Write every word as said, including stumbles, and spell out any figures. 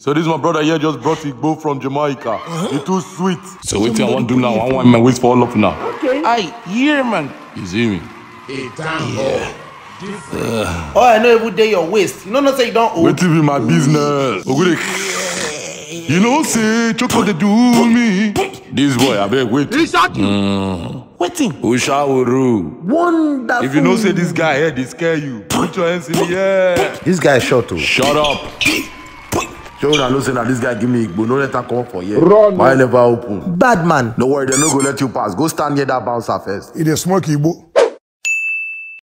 So this my brother here just brought Igbo from Jamaica. Uh-huh. It's too sweet. So what I want to do now? I want my waist for all of now. Okay. Aye, yeah, man. You see me? Hey, damn. Yeah. Uh, oh, I know every day your waist. You know, not say you don't owe. Wait till be my business. Yeah. You know, say, Choco they do me. This boy, I beg, wait. He shot you. Mm. Waiting. Ushauru. Wonderful. If you know, say this guy here, they scare you. Put your hands in the air. This guy is short too. Shut up. Show that no say that this guy give me Igbo. No let her come up for you. Run. Why never open? Bad man. No worry, they no go let you pass. Go stand near that bouncer first. It is smoky Igbo.